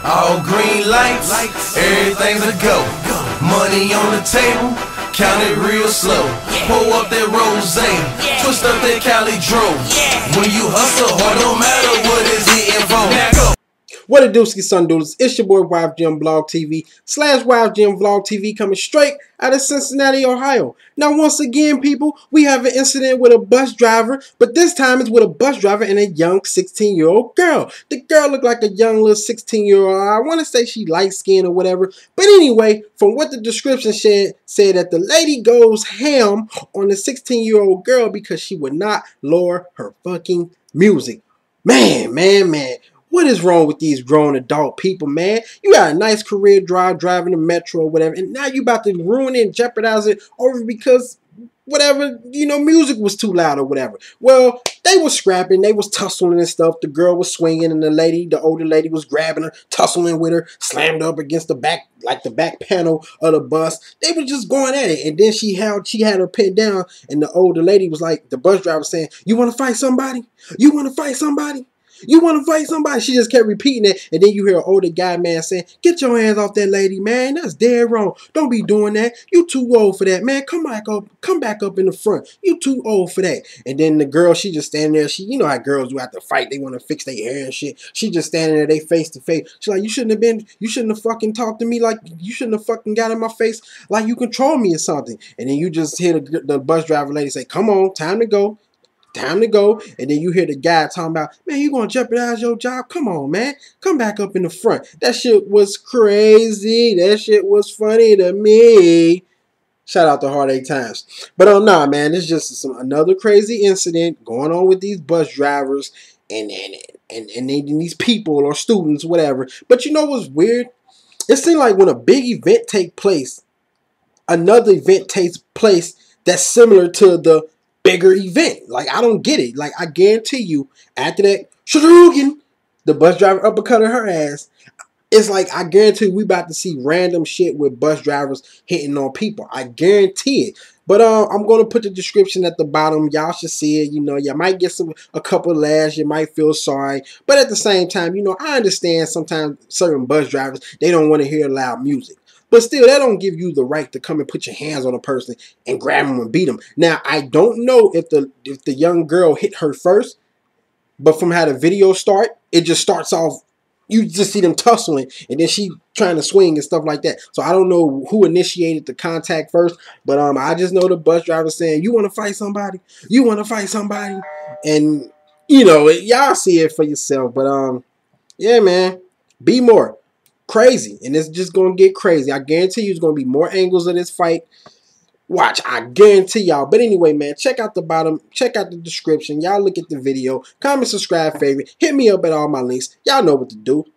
All green lights, everything's a go. Money on the table, count it real slow. Pull up that rosé, twist up that Cali Dro. When you hustle hard, don't matter what is hitting for. Now go. What a dooski son doodles, it's your boy WifeGym Vlog TV / WifeGym Vlog TV coming straight out of Cincinnati, Ohio. Now once again people, we have an incident with a bus driver, but this time it's with a bus driver and a young 16-year-old girl. The girl looked like a young little 16-year-old, I want to say she light skinned or whatever, but anyway, from what the description said that the lady goes ham on the 16-year-old girl because she would not lower her fucking music. Man. What is wrong with these grown adult people, man? You got a nice career driving the metro or whatever, and now you about to ruin it and jeopardize it over because whatever, you know, music was too loud or whatever. Well, they was scrapping, they was tussling and stuff. The girl was swinging and the older lady was grabbing her, tussling with her, slammed up against the back, like the back panel of the bus. They were just going at it, and then she had her pinned down, and the older lady was like, the bus driver saying, "You want to fight somebody? You want to fight somebody? You want to fight somebody?" She just kept repeating it, and then you hear an older guy, man, saying, "Get your hands off that lady, man. That's dead wrong. Don't be doing that. You too old for that, man. Come back up in the front. You too old for that." And then the girl, she just standing there. You know how girls do after fight, they want to fix their hair and shit. She just standing there, they face to face. She's like, you shouldn't have fucking talked to me like, you shouldn't have fucking got in my face like you control me or something. And then you just hear the bus driver lady say, "Come on, time to go. Time to go." And then you hear the guy talking about, "Man, you gonna jeopardize your job? Come on, man. Come back up in the front." That shit was crazy. That shit was funny to me. Shout out to Heartache Times. But nah, man, it's just another crazy incident going on with these bus drivers and these people or students, whatever. But you know what's weird? It seems like when a big event takes place, another event takes place that's similar to the bigger event. Like, I don't get it. Like, I guarantee you, after that, Shadoogan, the bus driver uppercutted her ass. It's like, I guarantee we about to see random shit with bus drivers hitting on people. I guarantee it. But I'm going to put the description at the bottom. Y'all should see it. You know, you might get a couple of laughs. You might feel sorry. But at the same time, you know, I understand sometimes certain bus drivers, they don't want to hear loud music. But still, that don't give you the right to come and put your hands on a person and grab them and beat them. Now, I don't know if the young girl hit her first, but from how the video start, it just starts off, you just see them tussling, and then she trying to swing and stuff like that. So I don't know who initiated the contact first, but I just know the bus driver saying, "You want to fight somebody? You want to fight somebody?" And, you know, y'all see it for yourself. But, yeah, man, be more. Crazy, and it's just gonna get crazy. I guarantee you, it's gonna be more angles of this fight. Watch, I guarantee y'all. But anyway, man, check out the bottom, check out the description. Y'all look at the video, comment, subscribe, favorite, hit me up at all my links. Y'all know what to do.